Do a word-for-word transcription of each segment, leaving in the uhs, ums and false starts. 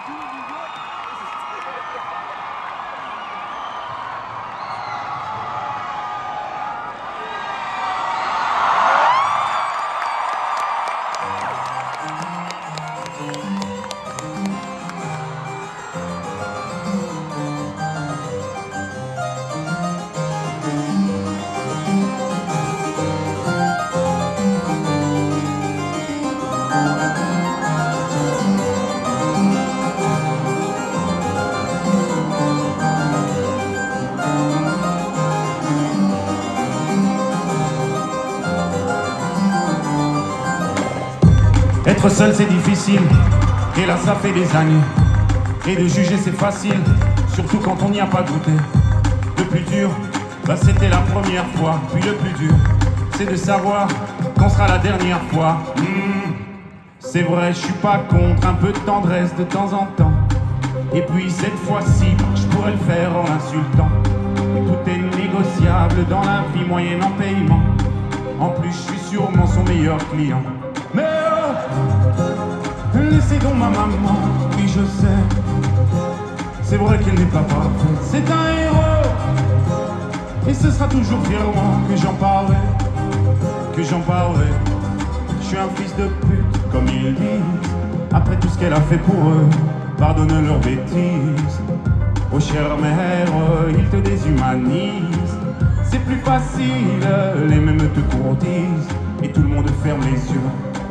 Être seul c'est difficile, et là ça fait des années. Et de juger c'est facile, surtout quand on n'y a pas goûté. Le plus dur, bah c'était la première fois. Puis le plus dur, c'est de savoir qu'on sera la dernière fois. Mmh, c'est vrai, je suis pas contre un peu de tendresse de temps en temps. Et puis cette fois-ci, je pourrais le faire en l'insultant. Tout est négociable dans la vie moyenne en paiement. En plus, je suis sûrement son meilleur client. Mais oh, laissez donc ma maman, oui je sais. C'est vrai qu'elle n'est pas parfaite, c'est un héros. Et ce sera toujours fièrement que j'en parlerai, que j'en parlerai. Je suis un fils de pute, comme ils disent. Après tout ce qu'elle a fait pour eux, pardonne leurs bêtises. Oh chère mère, ils te déshumanisent. C'est plus facile, les mêmes te courtisent. Et tout le monde ferme les yeux.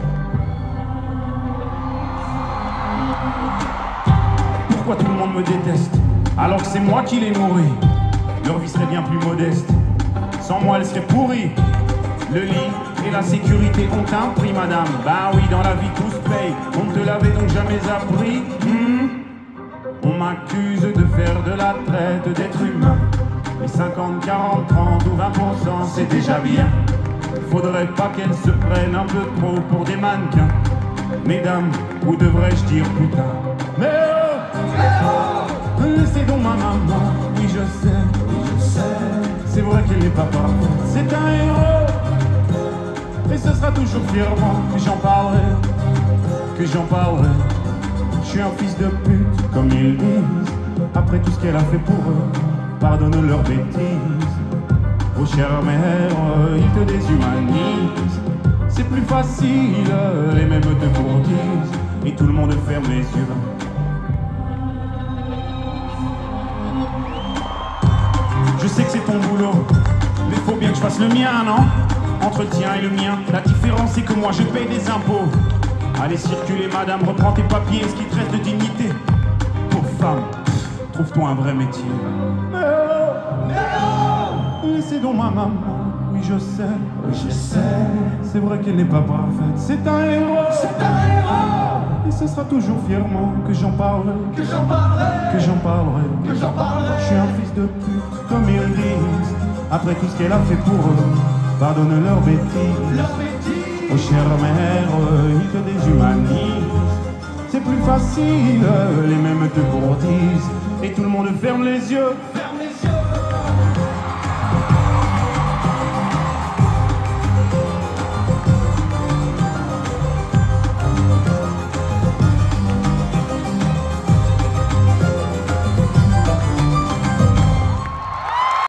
Pourquoi tout le monde me déteste alors que c'est moi qui les nourris? Leur vie serait bien plus modeste. Sans moi elle serait pourrie. Le lit et la sécurité ont un prix madame. Bah oui, dans la vie tout se paye. On ne te l'avait donc jamais appris. mmh. On m'accuse de faire de la traite d'être humain. Mais cinquante, quarante, trente ou vingt pour cent c'est déjà bien. Faudrait pas qu'elles se prennent un peu trop pour des mannequins. Mesdames, ou devrais-je dire putain? Mais oh, laissez donc ma maman, oui je sais, oui je sais. C'est vrai qu'elle n'est pas parfaite, c'est un héros. Et ce sera toujours fièrement que j'en parlerai, que j'en parlerai. Je suis un fils de pute, comme ils disent. Après tout ce qu'elle a fait pour eux, pardonne leurs bêtises. Oh chère mère, ils te déshumanisent. C'est plus facile, les mêmes te courtisent. Et tout le monde ferme les yeux. Je sais que c'est ton boulot, mais faut bien que je fasse le mien, non? Entre le tien et le mien, la différence c'est que moi je paye des impôts. Allez circuler madame, reprends tes papiers, ce qui te reste de dignité. Pauvre femme, trouve-toi un vrai métier. Mais oh, mais oh, laissez donc ma maman, oui je sais, oui je sais. C'est vrai qu'elle n'est pas parfaite, c'est un héros, c'est un héros. Et ce sera toujours fièrement que j'en parlerai, que j'en parlerai, que j'en parlerai, que j'en parlerai. Je suis un fils de pute, comme ils disent. Après tout ce qu'elle a fait pour eux, pardonne leurs bêtises, leurs bêtises. Oh chère mère, ils te déshumanisent. C'est plus facile, les mêmes te courtisent. Et tout le monde ferme les yeux.